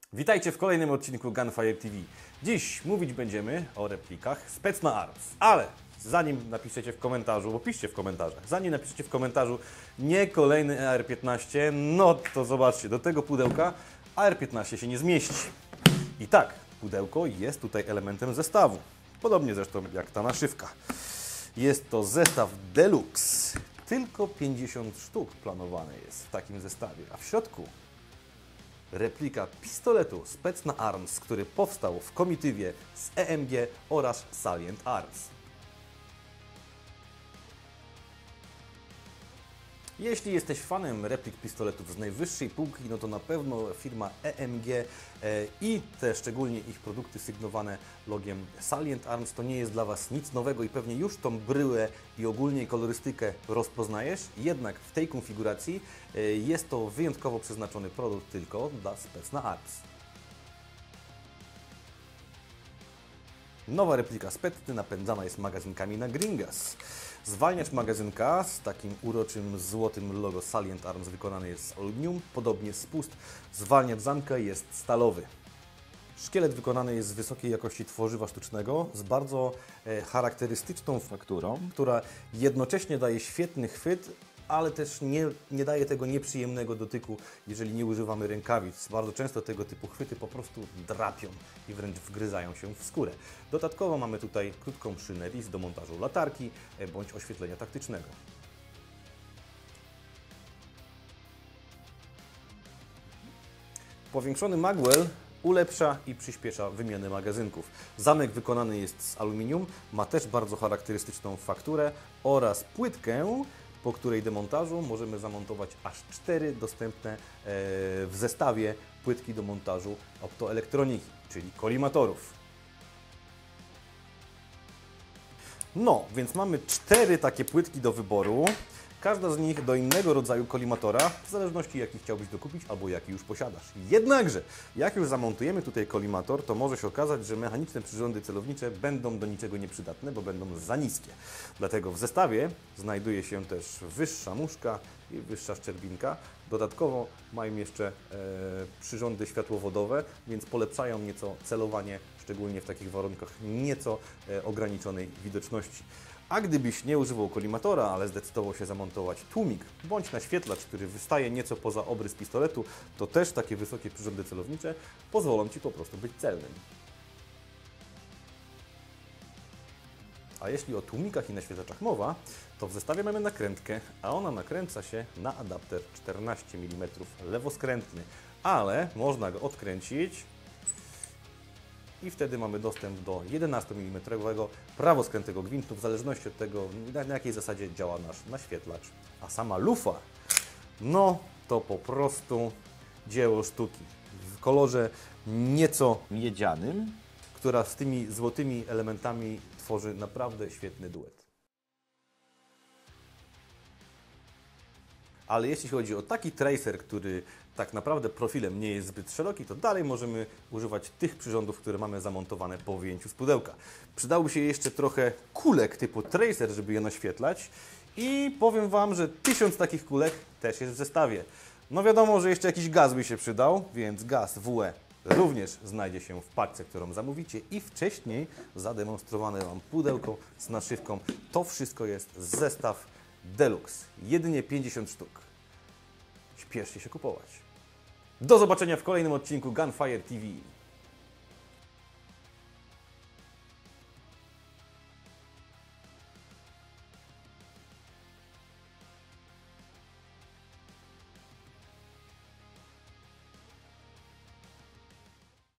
Witajcie w kolejnym odcinku Gunfire TV. Dziś mówić będziemy o replikach Specna Arms, ale zanim napiszecie w komentarzu, bo piszcie w komentarzach, zanim napiszecie w komentarzu nie kolejny AR-15, no to zobaczcie, do tego pudełka AR-15 się nie zmieści. I tak, pudełko jest tutaj elementem zestawu, podobnie zresztą jak ta naszywka. Jest to zestaw Deluxe, tylko 50 sztuk planowane jest w takim zestawie, a w środku replika pistoletu Specna Arms, który powstał w komitywie z EMG oraz Salient Arms. Jeśli jesteś fanem replik pistoletów z najwyższej półki, no to na pewno firma EMG i te szczególnie ich produkty sygnowane logiem Salient Arms to nie jest dla Was nic nowego i pewnie już tą bryłę i ogólnie kolorystykę rozpoznajesz. Jednak w tej konfiguracji jest to wyjątkowo przeznaczony produkt tylko dla Specna Arms. Nowa replika Specny napędzana jest magazynkami na green gas. Zwalniacz magazynka z takim uroczym złotym logo Salient Arms wykonany jest z aluminium, podobnie spust. Zwalniacz zamka jest stalowy. Szkielet wykonany jest z wysokiej jakości tworzywa sztucznego, z bardzo charakterystyczną fakturą, która jednocześnie daje świetny chwyt, ale też nie daje tego nieprzyjemnego dotyku, jeżeli nie używamy rękawic. Bardzo często tego typu chwyty po prostu drapią i wręcz wgryzają się w skórę. Dodatkowo mamy tutaj krótką szynę do montażu latarki bądź oświetlenia taktycznego. Powiększony magwell ulepsza i przyspiesza wymianę magazynków. Zamek wykonany jest z aluminium, ma też bardzo charakterystyczną fakturę oraz płytkę, po której demontażu możemy zamontować aż 4 dostępne w zestawie płytki do montażu optoelektroniki, czyli kolimatorów. No, więc mamy 4 takie płytki do wyboru. Każda z nich do innego rodzaju kolimatora, w zależności jaki chciałbyś dokupić albo jaki już posiadasz. Jednakże, jak już zamontujemy tutaj kolimator, to może się okazać, że mechaniczne przyrządy celownicze będą do niczego nieprzydatne, bo będą za niskie. Dlatego w zestawie znajduje się też wyższa muszka i wyższa szczerbinka. Dodatkowo mają jeszcze przyrządy światłowodowe, więc polepszają nieco celowanie, szczególnie w takich warunkach nieco ograniczonej widoczności. A gdybyś nie używał kolimatora, ale zdecydował się zamontować tłumik bądź naświetlacz, który wystaje nieco poza obrys pistoletu, to też takie wysokie przyrządy celownicze pozwolą Ci po prostu być celnym. A jeśli o tłumikach i naświetlaczach mowa, to w zestawie mamy nakrętkę, a ona nakręca się na adapter 14 mm lewoskrętny, ale można go odkręcić i wtedy mamy dostęp do 11 mm prawoskrętnego gwintu, w zależności od tego, na jakiej zasadzie działa nasz naświetlacz. A sama lufa, no to po prostu dzieło sztuki. W kolorze nieco miedzianym, która z tymi złotymi elementami tworzy naprawdę świetny duet. Ale jeśli chodzi o taki tracer, który tak naprawdę profilem nie jest zbyt szeroki, to dalej możemy używać tych przyrządów, które mamy zamontowane po wyjęciu z pudełka. Przydałoby się jeszcze trochę kulek typu tracer, żeby je naświetlać i powiem Wam, że 1000 takich kulek też jest w zestawie. No wiadomo, że jeszcze jakiś gaz by się przydał, więc gaz WE również znajdzie się w paczce, którą zamówicie i wcześniej zademonstrowane Wam pudełko z naszywką. To wszystko jest zestaw Deluxe. Jedynie 50 sztuk. Śpieszcie się kupować. Do zobaczenia w kolejnym odcinku Gunfire TV.